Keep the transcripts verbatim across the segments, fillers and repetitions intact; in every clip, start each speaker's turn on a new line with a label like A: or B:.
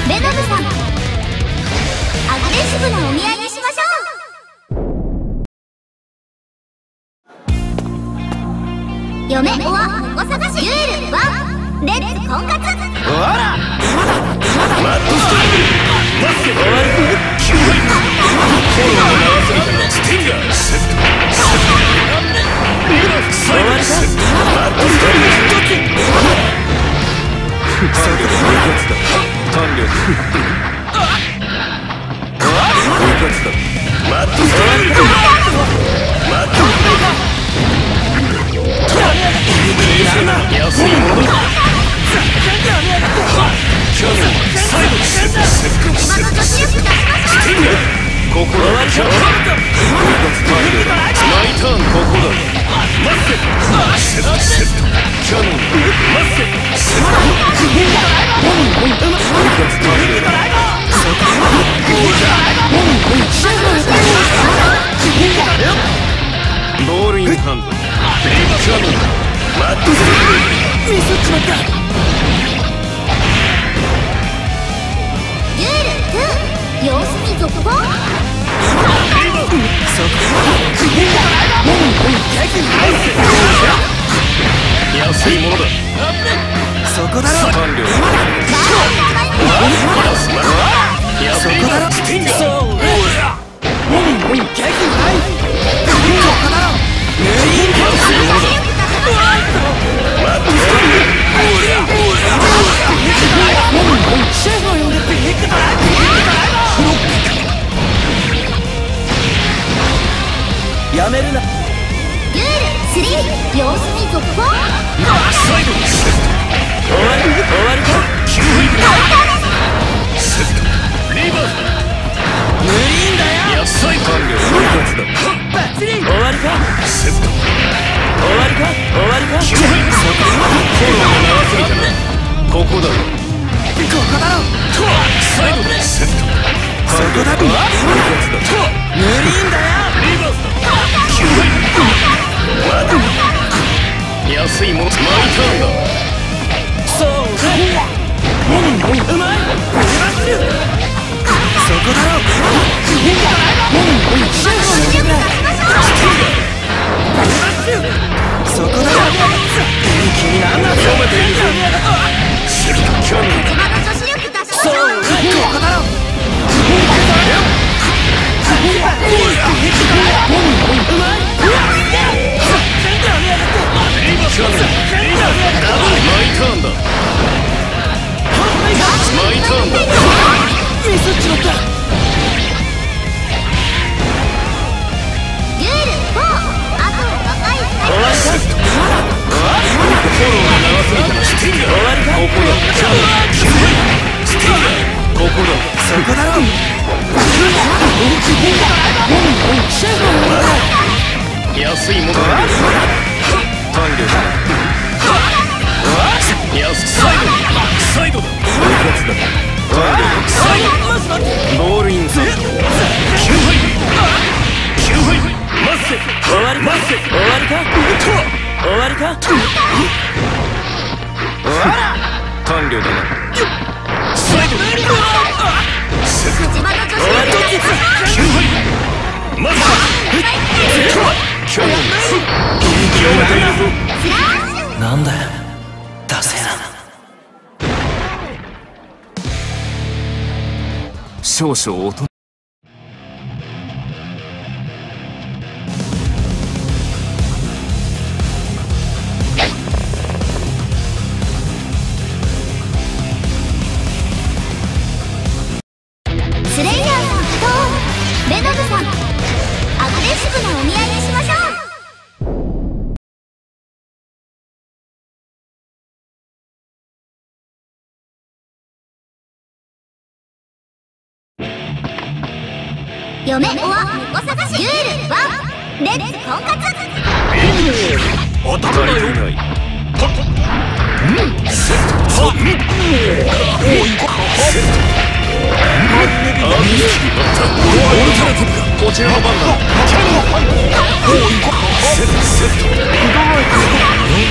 A: レノブさん、アグレッシブなお見合いにしましょう。嫁おは婿探し、デュエルワン、レッツ婚活。
B: ほら今だ今だマットストリームマスケ終わりきゅうはいフォローの長すぎたスティンガーセット最後にセットマットストリーム単力の一発だ単力一発だマットストリームマットストリーム安いものだキャノンサイドセットセットセットセットスティンガーここだキャノンマイターンここだマッセセットセットキャノンマッセセットボールインハンドキャノンマットストリームミスっちまった
A: デュエルツー、様子に続行。
B: 安いものだそこだろ完了そこだろスティンガーここだろ安いものだシェフを呼んでビッグドライブやめるな
A: デュエルスリー、様子に続行。
B: 最後にセット終わり終わりかきゅうはいセットリバース無理んだよ野菜完了一発だバッチリ終わりかセット終わりか終わりかきゅうはいフォローが長すぎたなここだろここだろ最後にセットそこだろ一発だ無理んだよリバースだきゅうはい安いものマイターンだそうだうまいそこだろシェフを呼んでくれそこだろ気になんな褒めているぞシェフキャノンそうここだろうまいキャノンダブルマイターンだマイターンだミスっちまった
A: デュエルフォー、あとは若い
B: 終わりかフォローが長すぎたスティンガー終わりかここだキャノンスティンガーここだそこだろシェフを呼んで安いものだ単力安サイドサイドだ一発だ単力サイドボールインサイドきゅうはいきゅうはいマッセ終わりか終わりか終わりかほら単力だなサイドセット終わりかきゅうはいマッセキャノン読めているぞなんだよダセな少々音
A: スレイヤーさんとレノブさん、アグレッシブなお見合いにしましょう。嫁おは婿探し、デュエルワン、レッツ婚活。
B: 当たらないよセットはっセットアーミスキーバッターオルタナティブかこちらの番だキャノンセットセット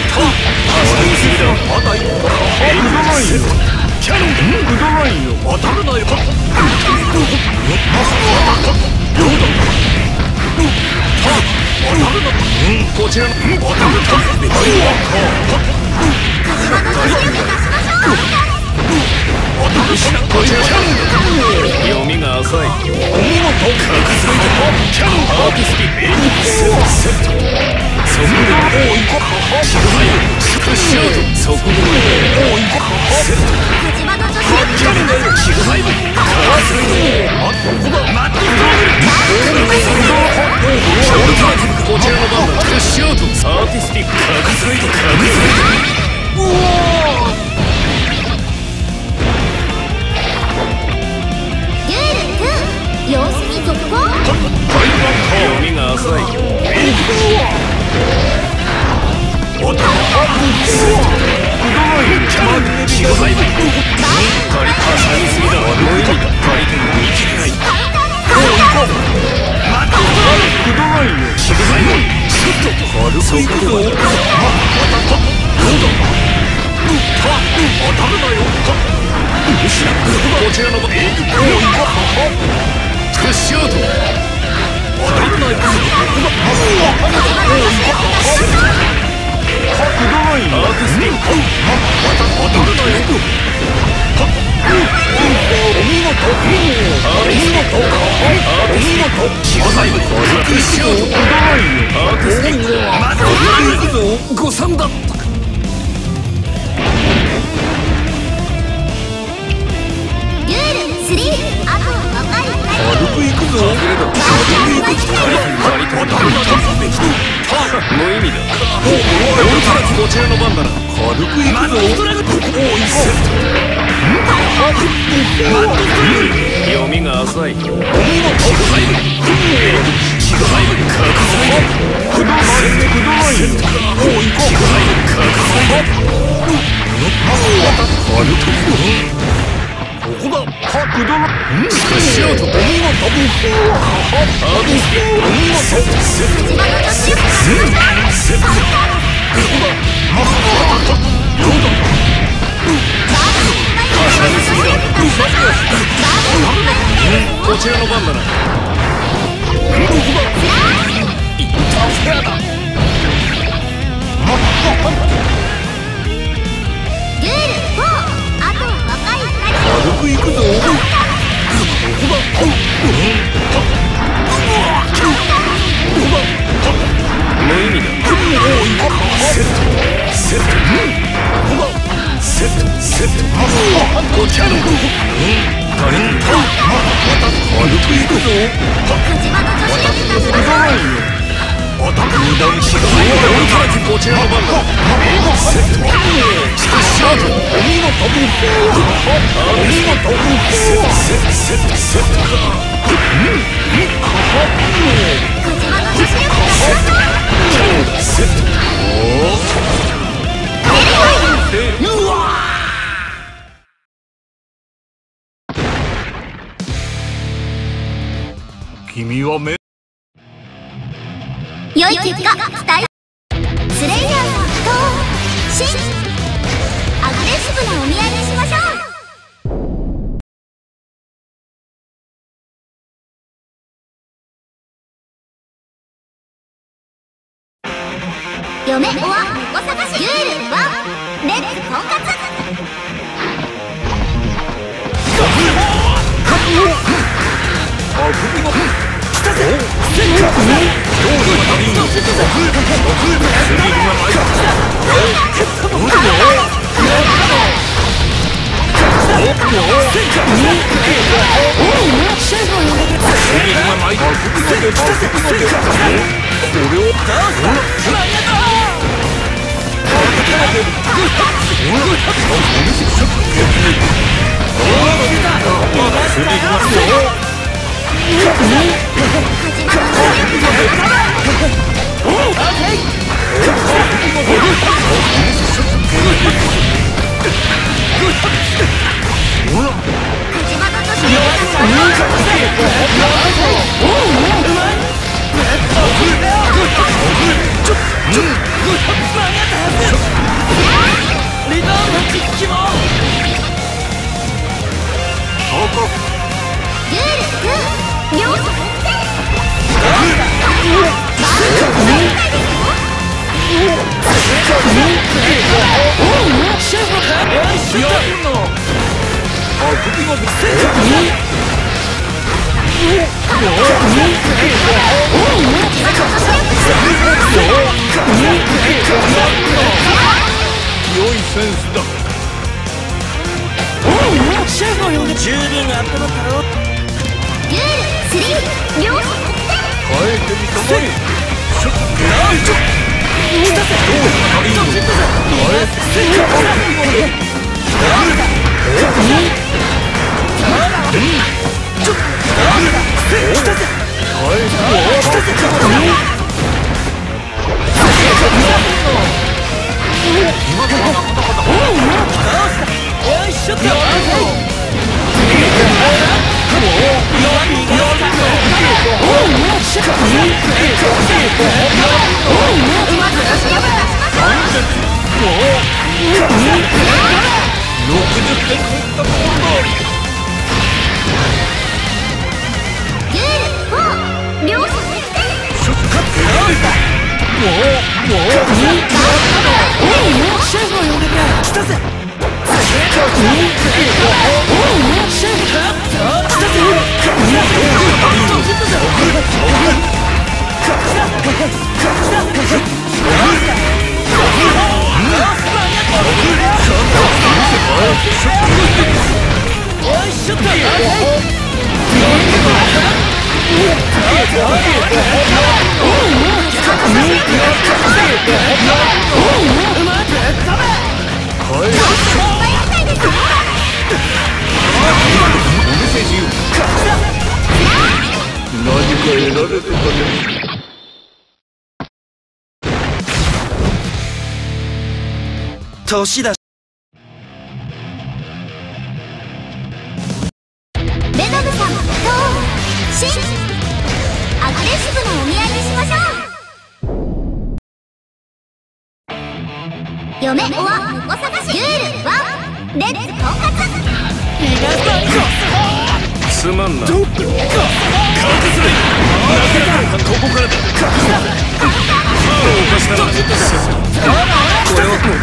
B: アーミスキーだまた一個セットキャノングドラインよ当たらこちらのボタンタップ
A: カジマの実力出しましょう。
B: こちら読みが浅い。お見事。覚醒だ。キャノンアーティスティックセットセット。そこでもう一個シグハイブプッシュアウト。そこでもう一個セット。
A: カジマの女子力
B: キャノンシグハイブカースイド。あっここだ。マットフロール。こちらの番だ。プッシュアウト。アーティスティック覚醒だ。覚醒だ。おお。
A: 様子に続行。
B: 読みが浅い。ボタンキャノンシグハイブカリカーサイズだ。無意味だ。カリ君見切れない。またシグハイブちょっと軽くいくぞ。どうだ当たるなよ。こちらのプッシュアウト。足りない。アーティスティック。当たるなよ。お見事。アーティスティック。アーティスティック。シグハイブプッシュアウト。アーティスティック。まだいくぞ。誤算だった。
A: スリー、あとは分かる。
B: 軽くいくぞ。軽くいくぞ。無意味だ。こちらの番だな。軽くいくぞ。読みが浅い。シグハイブシグハイブ覚醒。シグハイブ覚醒。ここだ。くだらプッシュアウト。お見事。アーティスティック。お見事。セットセットセットセット。ここだ。マスター。どうだ。カシャミスだ。こちらの番だな。ここだ。インターフェアだ。
A: ルールフォー、あとは分かる。
B: 軽くいくぞ。無意味だ。セットセットセットセット。こちらの軽くいくぞ。
A: カジマの女子力出しましょう。
B: アタックダウンシグハイブこちらの番だ。セットプッシュアウト。お見事。お見事。セットセットセットセット。
A: カジマの女子力出しましょう。
B: セット。うわ君はめ
A: 良い結果期待。スレイヤーさんとシンアグレッシブなお見合いにしましょう。嫁おわ猫探しルールワン、レッツ婚活。ルールに両者
B: 良いセンスだ。
C: シェフを呼んで十分温まったろ。
A: デュエルスリー両者
B: 変えてみたまえ。ショット
C: なんと来たぜ。
B: どうしたらいいの。変えてみたまえ。ろくじゅってん取ったところだ。
A: デュエルフォー両者逆転。
B: ショット
C: もうもうシェフを呼んでくれ。来たぜ。シェフか。来たぜ。
B: 何か得られるかね。
C: 年だ。
A: ベノムさんとシンアグレッシブなお見合いにしましょう。嫁おわ婿探しデュエルワンレッツ統括。
B: すまんな。カウントスライド。ここからだ。おかしな。これはもう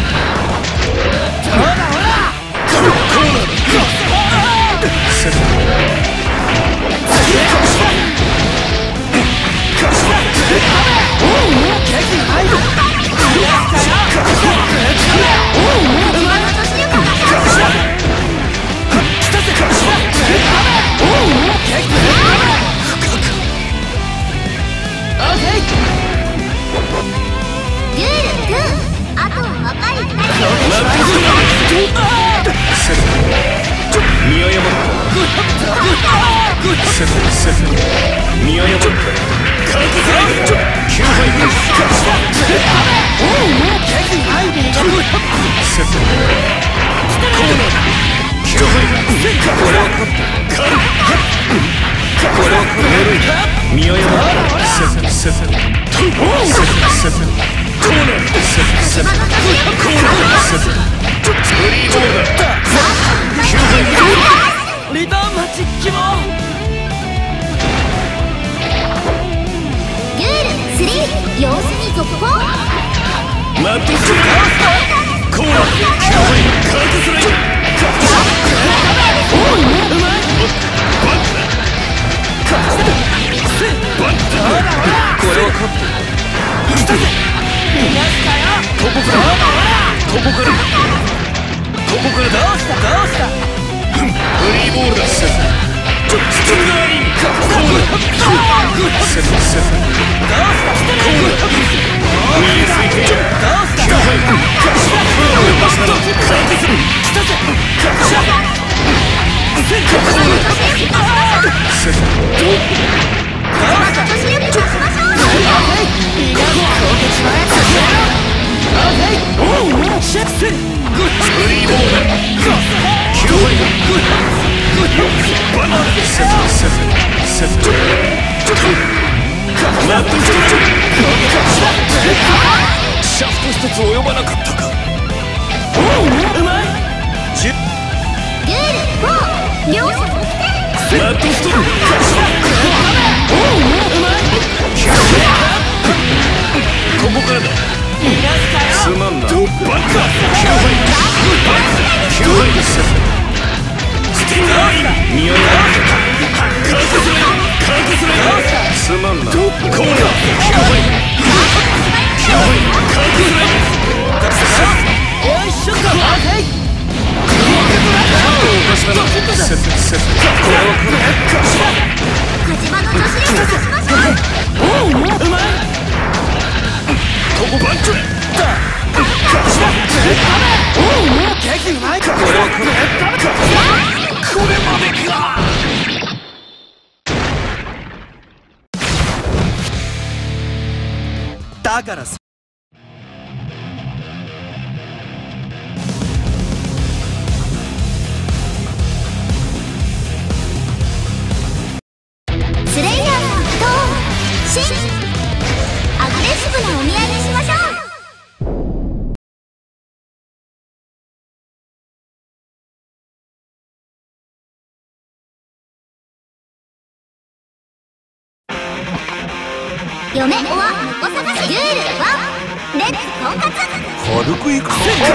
A: デュエルツーあとは若いふたり。
B: 見誤った見誤ったカウントスライド。きゅうはいこれは勝った。これは勝った。見誤ったコーナーコーナーフリーボールだ。きゅうはい
C: リターンマッチ希望。
A: デュエルスリー様子に続行。
B: マットストーコーナーきゅうはいカウントスライド。これは勝った。ここからここからここからだ。
C: どうしたどうした。
B: フリーボールだ。ストンガーリンコーナーセットセット見えすぎてきゅうはいバスナのカーティスセットシャフト一つ及ばなかったか。
C: うまい。
A: デュエルフォー両者逆転。
B: マットストームここからだ。 バンカーきゅうはいきゅうはいですスティンガーイン匂いがカークスレイカークスレイすまんなコーナーきゅうはいきゅうはいカークスレイ
C: よいしょっと待て
A: 火事場の女子力出しましょう。
C: うまい
B: ここバンチュ
C: ケーキうまいこれ
B: までか
C: だからさ
A: スレイヤーさんとシンアグレッシブなお見合いにしましょう。嫁は婿探しルールワンレッツ婚活
B: 軽くいくぞ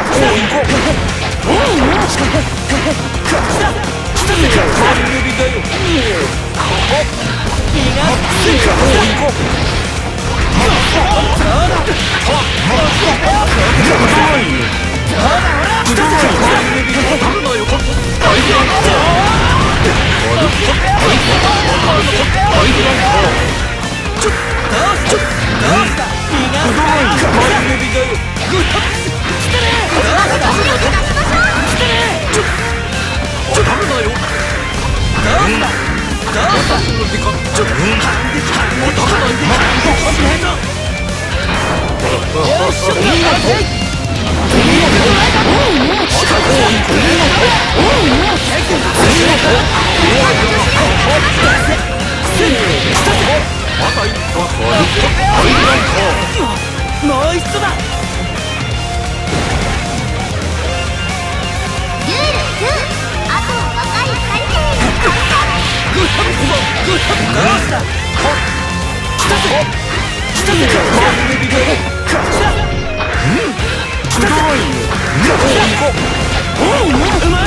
C: もう一度だ
A: ルールツーあとは若いふたりで
C: どうした来たぜ来たぜうまい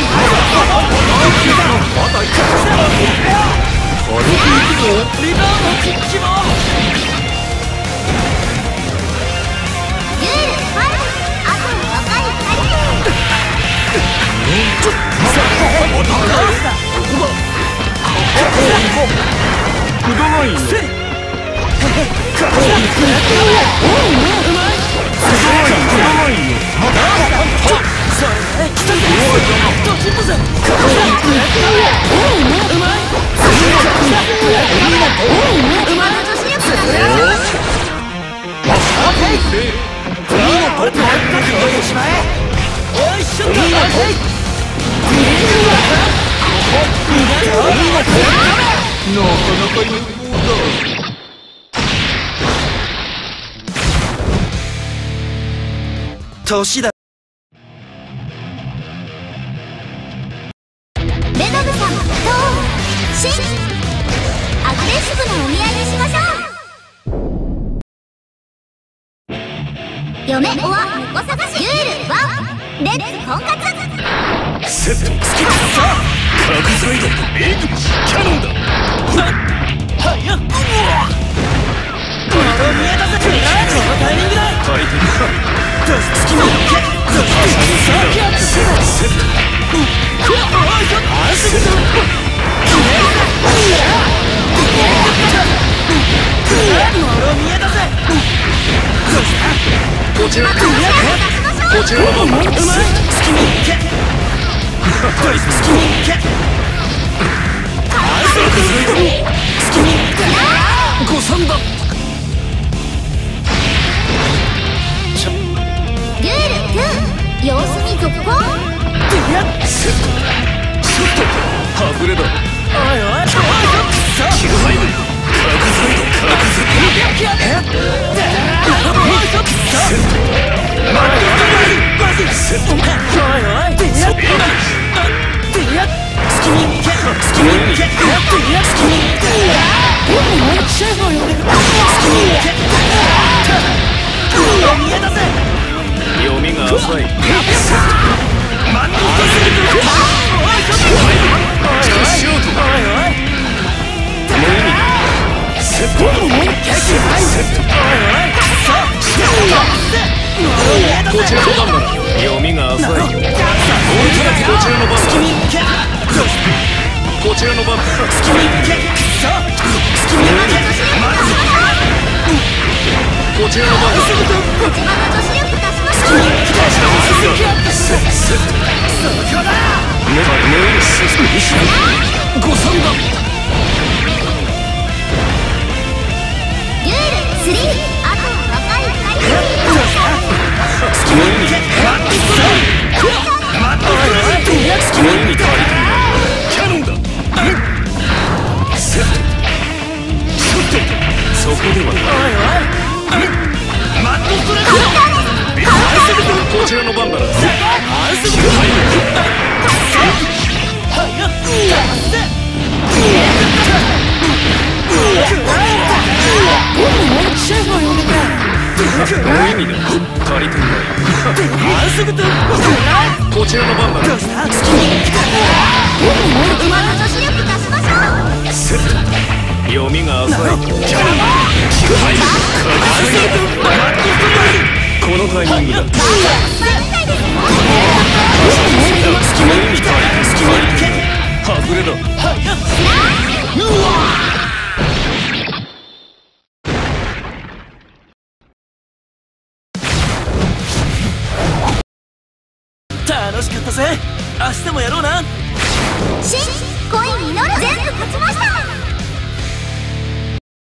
C: リバウンド
B: いよ。
C: 年だ。
A: レノブさんとシンアグレッシブなお見合いにしましょう。嫁おは猫探しユールワンレッツ婚活
B: セットスキップ核サイドエグキャノンだ。
C: はやっこの見え出せこのタイミングだ。
B: 相手に
C: 隙間を蹴っセットこちらこちらの番号隙間を蹴っ隙間を蹴っ隙間誤算だ。
A: ユールツー様子見続行
B: セットショット外れだ。
C: おいおい
B: キルファイブ核サイド核サイドセットセット
C: おいおい隙間蹴っ隙間蹴っ隙間シェフを呼んでくる。隙間蹴っ見え出せ
B: 読みが浅い。マンドスシュート無意味セットセットこちらの番だ。読みが浅い。こちらの番だ。こちらの番だ。こちらの番だ。誤算だ。
A: ユールスリーあとは若い二人
B: 隙間に隙間に足りてないキャノンだ。セットショットそこではマットストレートこちらの番だな。無意味だ。足りてんだよ。こちらの番だな。
A: 馬の女子力出しましょう。
B: セット読みが浅い。キャノンこのタイミングだ。外れだ。
C: 楽しかったぜ。明日もやろうな。
A: シン恋に乗る全部勝ちました。